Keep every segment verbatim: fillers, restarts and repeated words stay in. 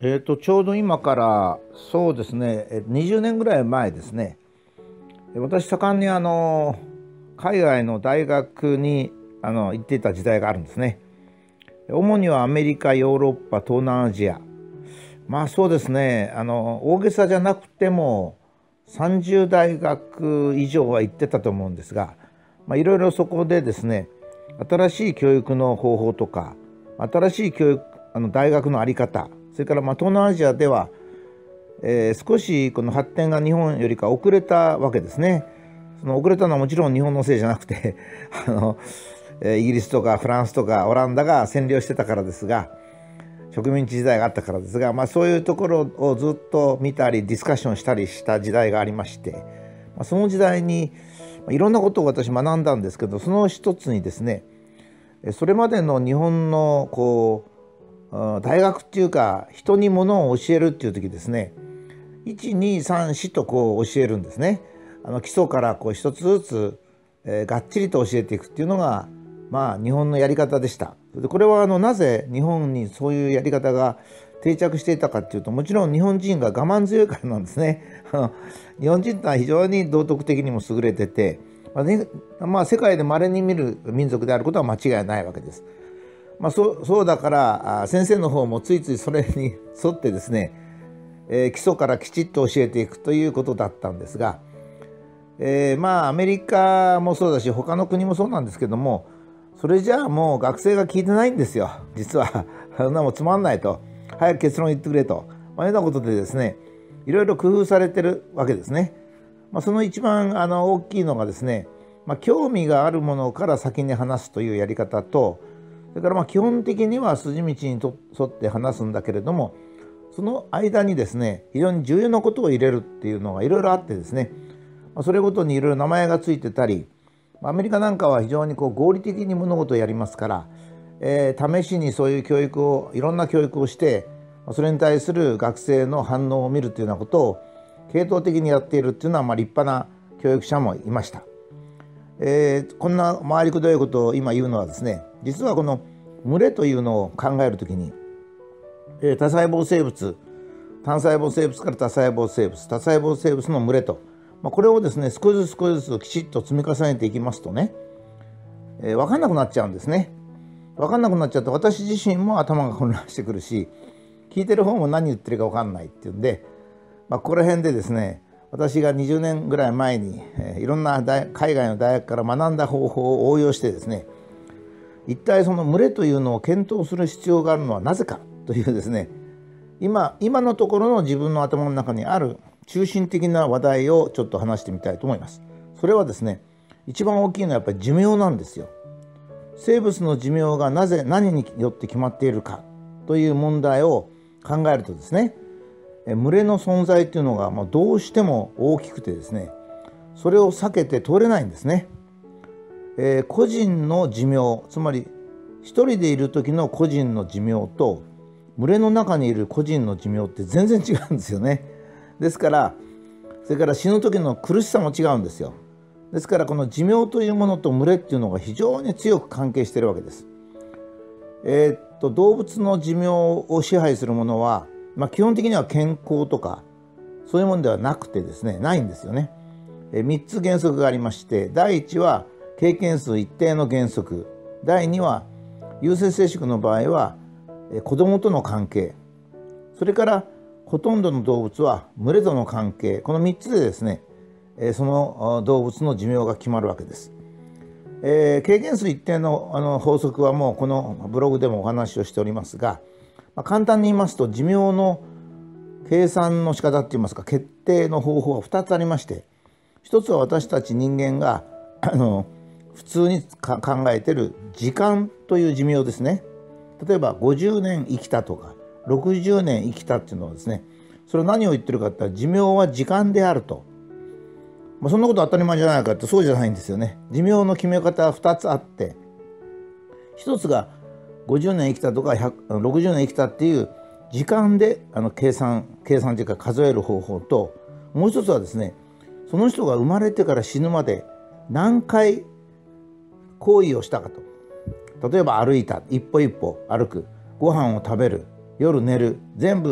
えーと、ちょうど今からそうですね、えにじゅうねんぐらい前ですね、私、盛んにあの海外の大学にあの行っていた時代があるんですね。主にはアメリカ、ヨーロッパ、東南アジア、まあそうですね、あの大げさじゃなくてもさんじゅう大学以上は行ってたと思うんですが、まあ、いろいろそこでですね、新しい教育の方法とか、新しい教育、あの大学の在り方、それからまあ東南アジアでは、えー少しこの発展が日本よりか遅れたわけですね。その遅れたのはもちろん日本のせいじゃなくてあの、えーイギリスとかフランスとかオランダが占領してたからですが、植民地時代があったからですが、まあ、そういうところをずっと見たりディスカッションしたりした時代がありまして、まあ、その時代にいろんなことを私学んだんですけど、その一つにですね、それまでの日本のこう大学っていうか人にものを教えるっていう時ですね、いちにさんよんとこう教えるんですね。あの基礎からこう一つずつ、えーがっちりと教えていくっていうのが、まあ、日本のやり方でした。でこれはあのなぜ日本にそういうやり方が定着していたかっていうと、もちろん日本人が我慢強いからなんですね。日本人ってのは非常に道徳的にも優れてて、まあねまあ、世界で稀に見る民族であることは間違いないわけです。まあ、そう、そうだから先生の方もついついそれに沿ってですね、えー基礎からきちっと教えていくということだったんですが、えーまあアメリカもそうだし他の国もそうなんですけども、それじゃあもう学生が聞いてないんですよ、実は。そんなもんつまんないと、早く結論言ってくれと、まあ、いうようなことでですね、いろいろ工夫されてるわけですね。まあ、その一番あの大きいのがですね、まあ、興味があるものから先に話すというやり方と、それからまあ基本的には筋道にと沿って話すんだけれども、その間にですね、非常に重要なことを入れるっていうのがいろいろあってですね、まあそれごとにいろいろ名前がついてたり、アメリカなんかは非常にこう合理的に物事をやりますから、えー試しにそういう教育を、いろんな教育をして、それに対する学生の反応を見るというようなことを系統的にやっているっていうのは、まあ立派な教育者もいました。えーこんな回りくどいことを今言うのはですね、実はこの群れというのを考えるときに、えー多細胞生物、単細胞生物から多細胞生物、多細胞生物の群れと、まあ、これをですね、少しずつ少しずつきちっと積み重ねていきますとね、えー分かんなくなっちゃうんですね。分かんなくなっちゃうと、私自身も頭が混乱してくるし、聞いてる方も何言ってるか分かんないっていうんで、まあ、ここら辺でですね、私がにじゅうねんぐらい前に、えーいろんな大海外の大学から学んだ方法を応用してですね、一体その群れというのを検討する必要があるのはなぜかというですね、今今のところの自分の頭の中にある中心的な話題をちょっと話してみたいと思います。それはですね、一番大きいのはやっぱり寿命なんですよ。生物の寿命がなぜ何によって決まっているかという問題を考えるとですね、え群れの存在というのがもうどうしても大きくてですね、それを避けて通れないんですね。えー個人の寿命、つまり一人でいる時の個人の寿命と群れの中にいる個人の寿命って全然違うんですよね。ですから、それから死ぬ時の苦しさも違うんですよ。ですからこの寿命というものと群れっていうのが非常に強く関係しているわけです。えーっと動物の寿命を支配するものは、まあ、基本的には健康とかそういうものではなくてですね、ないんですよね。えみっつ原則がありまして、だいいちは経験数一定の原則、だいには有性生殖の場合はえ子供との関係、それからほとんどの動物は群れとの関係、このみっつでですね、えそのあ動物の寿命が決まるわけです。えー経験数一定のあの法則はもうこのブログでもお話をしておりますが、まあ、簡単に言いますと、寿命の計算の仕方っていいますか、決定の方法はふたつありまして、ひとつは私たち人間があの普通にか考えている時間という寿命ですね。例えばごじゅうねん生きたとかろくじゅうねん生きたっていうのはですね、それは何を言ってるかって言ったら、寿命は時間であると。まあ、そんなこと当たり前じゃないかって、そうじゃないんですよね。寿命の決め方はふたつあって、ひとつがごじゅうねん生きたとかろくじゅうねん生きたっていう時間であの計算計算というか数える方法と、もう一つはですね、その人が生まれてから死ぬまで何回行為をしたかと。例えば歩いた、一歩一歩歩く、ご飯を食べる、夜寝る、全部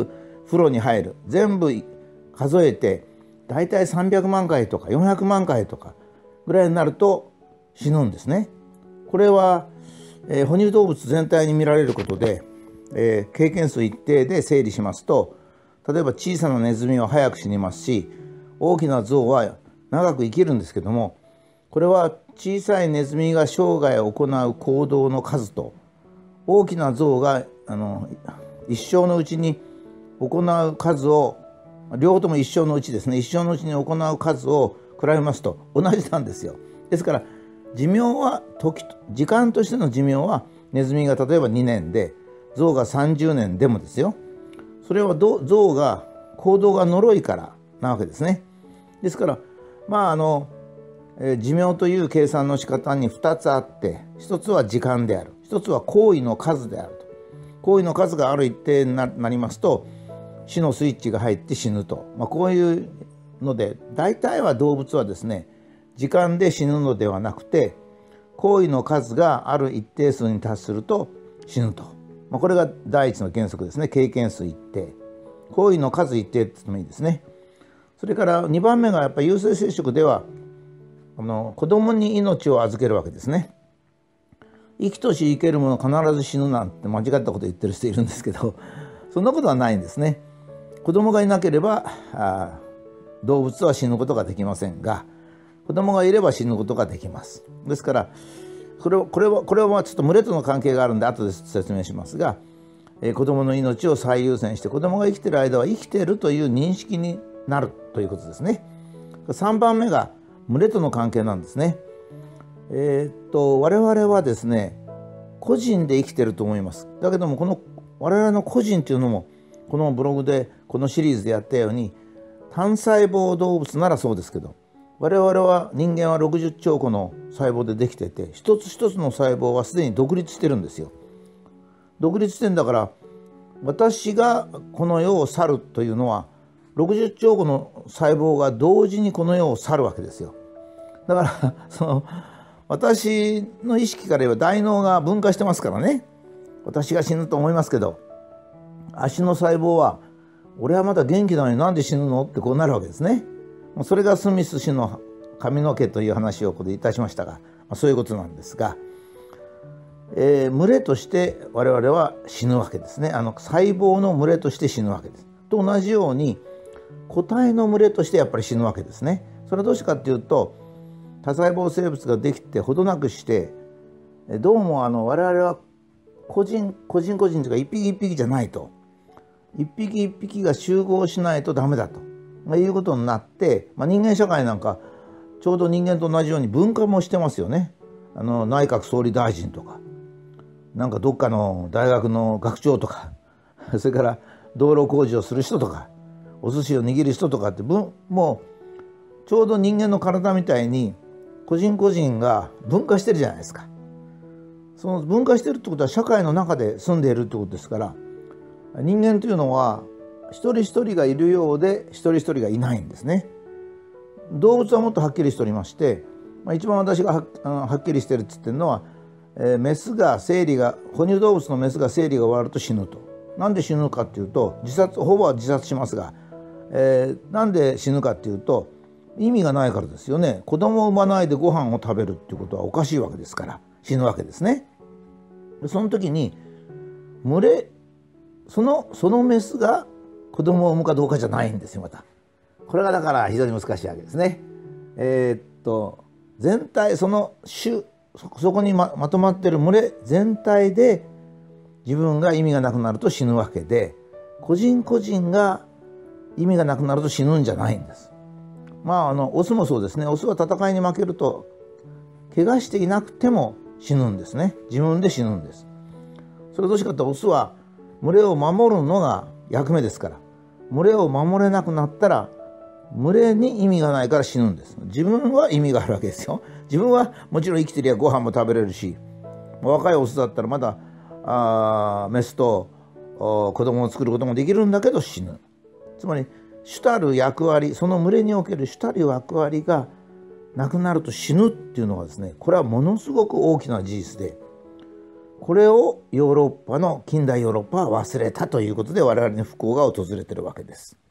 風呂に入る、全部数えてだいたいさんびゃくまんかいとかよんひゃくまんかいとかぐらいになると死ぬんですね。これは、えー、哺乳動物全体に見られることで、えー、経験数一定で整理しますと、例えば小さなネズミは早く死にますし、大きな象は長く生きるんですけども、これは小さいネズミが生涯を行う行動の数と、大きな象があの一生のうちに行う数を、両方とも一生のうちですね、一生のうちに行う数を比べますと同じなんですよ。ですから寿命は時時間としての寿命は、ネズミが例えばにねんで象がさんじゅうねんでもですよ、それは象が行動が呪いからなわけですね。ですからまああの、えー、寿命という計算の仕方にふたつあって、ひとつは時間である、ひとつは行為の数であると。行為の数がある一定になりますと死のスイッチが入って死ぬと、まあ、こういうので、大体は動物はですね、時間で死ぬのではなくて、行為の数がある一定数に達すると死ぬと、まあ、これが第一の原則ですね。経験数一定、行為の数一定って言ってもいいですね。それからにばんめがやっぱり有性生殖では、あの子供に命を預けるわけですね。生きとし生けるもの必ず死ぬなんて間違ったこと言ってる人いるんですけど、そんなことはないんですね。子供がいなければあ動物は死ぬことができませんが、子供がいれば死ぬことができます。ですからこれはこれはこれはちょっと群れとの関係があるんで後で説明しますが、えー、子供の命を最優先して、子供が生きている間は生きているという認識になるということですね。さんばんめが群れとの関係なんですね。えー、っと我々はですね、個人で生きてると思います。だけどもこの我々の個人というのも、このブログでこのシリーズでやったように、単細胞動物ならそうですけど、我々は人間はろくじゅっちょうこの細胞でできてて、一つ一つの細胞はすでに独立してるんですよ。独立してんだから、私がこの世を去るというのはろくじゅっちょうこの細胞が同時にこの世を去るわけですよ。だからその私の意識から言えば大脳が分化してますからね、私が死ぬと思いますけど、足の細胞は俺はまだ元気なのになんで死ぬのってこうなるわけですね。それがスミス氏の髪の毛という話をここでいたしましたが、まあ、そういうことなんですが、えー、群れとして我々は死ぬわけですね。あの細胞の群れとして死ぬわけです。と同じように個体の群れとしてやっぱり死ぬわけですね。それはどうしてかっていうと、多細胞生物ができてほどなくして、どうもあの我々は個人個人個人というか一匹一匹じゃないと、一匹一匹が集合しないとダメだと、まあ、いうことになって、まあ、人間社会なんかちょうど人間と同じように分化もしてますよね。あの内閣総理大臣とか、なんかどっかの大学の学長とか、それから道路工事をする人とか、お寿司を握る人とかって分、もうちょうど人間の体みたいに個人個人が分化してるじゃないですか。その分化してるってことは社会の中で住んでいるってことですから、人間というのは一人一人がいるようで一人一人がいないんですね。動物はもっとはっきりしておりまして、まあ、一番私が は, はっきりしてるって言ってるのは、えー、メスが生理が哺乳動物のメスが生理が終わると死ぬと。なんで死ぬかっていうと、自殺ほぼは自殺しますが、えー、なんで死ぬかっていうと意味がないからですよね。子供を産まないでご飯を食べるっていうことはおかしいわけですから死ぬわけですね。でその時に群れそのそのメスが子供を産むかどうかじゃないんですよ。またこれがだから非常に難しいわけですね。えー、っと全体その種 そ, そこに ま, まとまってる群れ全体で自分が意味がなくなると死ぬわけで、個人個人が意味がなくなると死ぬんじゃないんです。まああのオスもそうですね。オスは戦いに負けると怪我していなくても死ぬんですね。自分で死ぬんです。それどうしかってオスは群れを守るのが役目ですから、群れを守れなくなったら群れに意味がないから死ぬんです。自分は意味があるわけですよ。自分はもちろん生きてりゃご飯も食べれるし、若いオスだったらまだあメスと子供を作ることもできるんだけど死ぬ。つまり主たる役割、その群れにおける主たる役割がなくなると死ぬっていうのはですね、これはものすごく大きな事実で、 これをヨーロッパの近代ヨーロッパは忘れたということで我々に不幸が訪れてるわけです。